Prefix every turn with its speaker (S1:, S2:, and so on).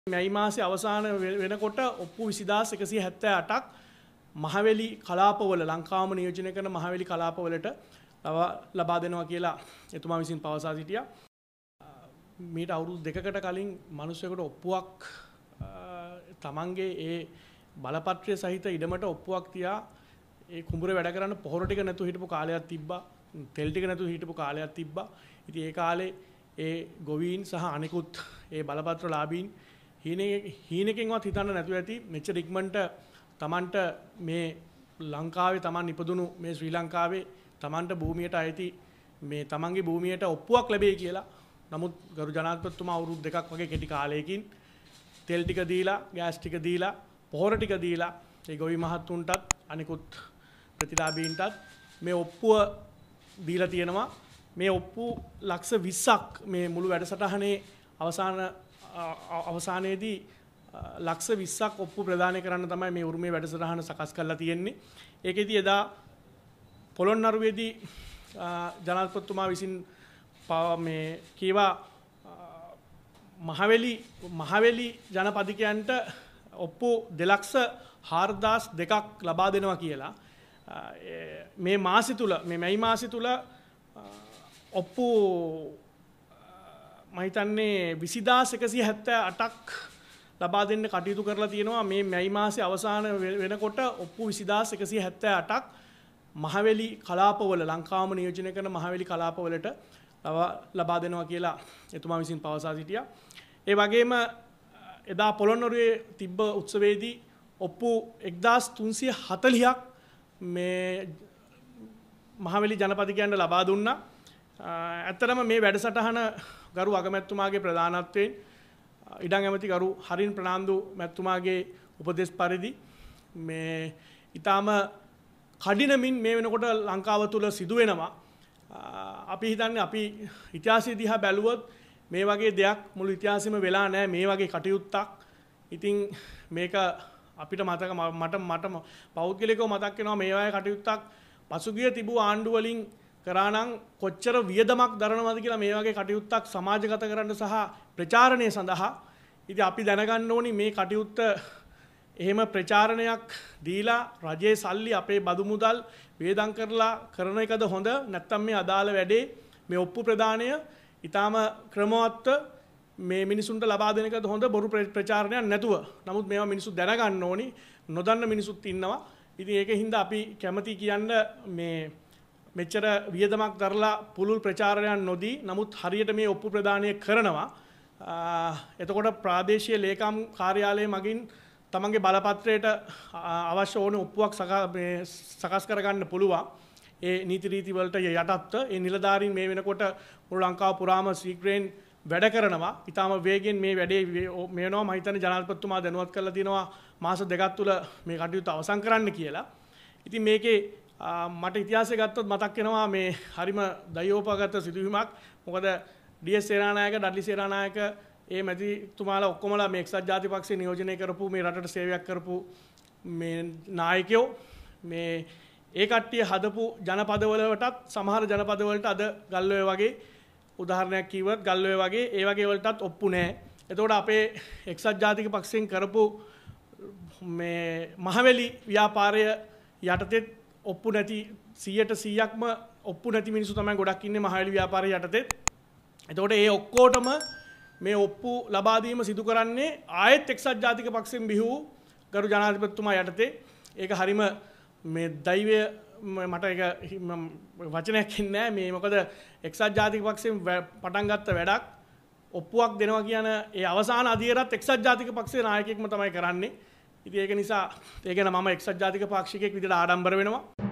S1: මැයි මාසේ අවසාන වෙනකොට ඔප්පු 20178ක් මහවැලි කලාපවල ලංකාවම නියෝජනය කරන මහවැලි කලාපවලට ලබා දෙනවා කියලා එතුමා විසින් පවසා සිටියා. මීට අවුරුදු දෙකකට කලින් මිනිස්සුෙකුට ඔප්පුවක් තමන්ගේ ඒ බලපත්‍රය සහිත ඉඩමට ඔප්පුවක් තියා ඒ කුඹුරේ වැඩ කරන්න පොහොර ටික නැතුව හිටපු කාලයක් තිබ්බා. තෙල් ටික නැතුව හිටපු කාලයක් තිබ්බා. ඉතින් ඒ කාලේ ඒ ගොවීන් සහ අනිකුත් ඒ බලපත්‍රලාභීන් හීනකින්වත් හිතන්න නැතුව ඇති මෙච්චර ඉක්මනට තමන්ට මේ ලංකාවේ තමන් ඉපදුණු මේ ශ්‍රී ලංකාවේ තමන්ට භූමියට අයිති මේ තමන්ගේ භූමියට ඔප්පුවක් ලැබෙයි කියලා. නමුත් ගරු ජනාධිපතිතුමා අවුරුදු දෙකක් වගේ කෙටි කාලයකින් තෙල් ටික දීලා ගෑස් ටික දීලා පොහොර ටික දීලා ඒ ගොවි මහත්තුන්ටත් අනිකුත් ප්‍රතිලාභීන්ටත් මේ ඔප්පුව දීලා තියෙනවා. මේ ඔප්පු ලක්ෂ 20ක් මේ මුළු වැඩසටහනේ අවසානයේදී ලක්ෂ 20ක් ඔප්පු ප්‍රදානය කරන්න තමයි මේ උරුමයේ වැඩසටහන සකස් කරලා තියෙන්නේ. ඒකෙදි එදා පොළොන්නරුවේදී ජනාධිපතිතුමා විසින් මේ කීවා මහවැලි ජනපදිකයන්ට ඔප්පු 2,04,200ක් ලබා දෙනවා කියලා. මේ මාසෙ තුල මේ මැයි මාසෙ තුල ඔප්පු මම හිතන්නේ 20178ක් ලබා දෙන්න කටයුතු කරලා තියෙනවා. මේ මැයි මාසේ අවසාන වෙනකොට ඔප්පු 20178ක් මහවැලි කලාපවල ලංකාවම නියෝජනය කරන මහවැලි කලාපවලට ලබා දෙනවා කියලා එතුමා විසින් පවසා සිටියා. ඒ වගේම එදා පොළොන්නරුවේ තිබ්බ උත්සවයේදී ඔප්පු 1340ක් මේ මහවැලි ජනපදිකයන්ට ලබා දුන්නා. ඇත්තටම මේ වැඩසටහන ගරු අගමැතිතුමාගේ ප්‍රධානත්වයෙන් ඉඩම් ඇමති ගරු හරින් ප්‍රනාන්දු මැතිතුමාගේ උපදෙස් පරිදි මේ ඊටාම කඩිනමින් මේ වෙනකොට ලංකාව තුල සිදු වෙනවා. අපි හිතන්නේ අපි ඉතිහාසය දිහා බැලුවොත් මේ වගේ දෙයක් මුළු ඉතිහාසෙම වෙලා නැහැ මේ වගේ කටයුත්තක්. ඉතින් මේක අපිට මට පෞද්ගලිකව මතක් වෙනවා මේ වගේ කටයුත්තක් පසුගිය තිබූ ආණ්ඩු වලින් කරා නම් කොච්චර වියදමක් දරනවද කියලා මේ වගේ කටයුත්තක් සමාජගත කරන්න සහ ප්‍රචාරණය සඳහා. ඉතින් අපි දැනගන්න ඕනි මේ කටයුත්ත එහෙම ප්‍රචාරණයක් දීලා රජයේ සල්ලි අපේ බදු මුදල් වේදම් කරලා කරන එකද හොඳ නැත්නම් මේ අදාළ වැඩේ මේ ඔප්පු ප්‍රදානය ඊටාම ක්‍රමවත්ව මේ මිනිසුන්ට ලබා දෙන එකද හොඳ බොරු ප්‍රචාරණයක් නැතුව. නමුත් මේවා මිනිස්සු දැනගන්න ඕනි. නොදන්න මිනිසුත් ඉන්නවා. ඉතින් ඒකින්ද අපි කැමති කියන්න මේ මෙච්චර වියදමක් දරලා පුළුල් ප්‍රචාරණයක් නොදී නමුත් හරියට මේ ඔප්පු ප්‍රදානය කරනවා. එතකොට ප්‍රාදේශීය ලේකම් කාර්යාලය මගින් තමන්ගේ බලපත්‍රයට අවශ්‍ය ඕන ඔප්පුවක් සකස් කරගන්න පුළුවන්. ඒ නීති රීති වලට යටත්ව ඒ නිලධාරීන් මේ වෙනකොට මුළු ලංකාව පුරාම ශීඝ්‍රයෙන් වැඩ කරනවා. ඊටාම වේගෙන් මේ වැඩේ මේනවා. මම හිතන්නේ ජනාධිපතිතුමා දැනුවත් කරලා තියෙනවා මාස දෙකක් තුල මේ කටයුතු අවසන් කරන්න කියලා. ඉතින් මේකේ මට ඉතිහාසය ගත්තොත් මතක් වෙනවා මේ හරිම දයෝපගත සිදුවීමක්. මොකද ඩී.එස්. සේනානායක ඩඩ්ලි සේනානායක ඒ මැතිතුමාලා ඔක්කොමලා මේ එක්සත් ජාතික පක්ෂය නියෝජනය කරපු මේ රටට සේවයක් කරපු මේ නායකයෝ මේ ඒ කට්ටිය හදපු ජනපදවලටත් සමහර ජනපදවලට අද ගල්ඔය වගේ උදාහරණයක් කිව්වත් ගල්ඔය වගේ ඒ වගේ වලටත් ඔප්පු නැහැ. එතකොට අපේ එක්සත් ජාතික පක්ෂයෙන් කරපු මේ මහවැලි ව්‍යාපාරය යටතේ ඔප්පු නැති 100%ක්ම ඔප්පු නැති මිනිස්සු තමයි ගොඩක් ඉන්නේ මහවැලි ව්‍යාපාරය යටතේ. එතකොට ඒ ඔක්කොටම මේ ඔප්පු ලබා දීම සිදු කරන්නේ ආයෙත් එක්සත් ජාතික පක්ෂයෙන් බිහි වූ ගරු ජනාධිපතිතුමා යටතේ. ඒක හරිම මේ දෛවය මට ඒක වචනයක් ඉන්නේ නැහැ. මේ මොකද එක්සත් ජාතික පක්ෂයෙන් පටන් ගත්ත වැඩක් ඔප්පුවක් දෙනවා කියන ඒ අවසාන අධියරත් එක්සත් ජාතික පක්ෂයේ නායකයෙක්ම තමයි කරන්නේ. ඉතින් ඒක නිසා ඒ ගැන මම එක්සත් ජාතික පාක්ෂිකයෙක් විදිහට ආඩම්බර වෙනවා.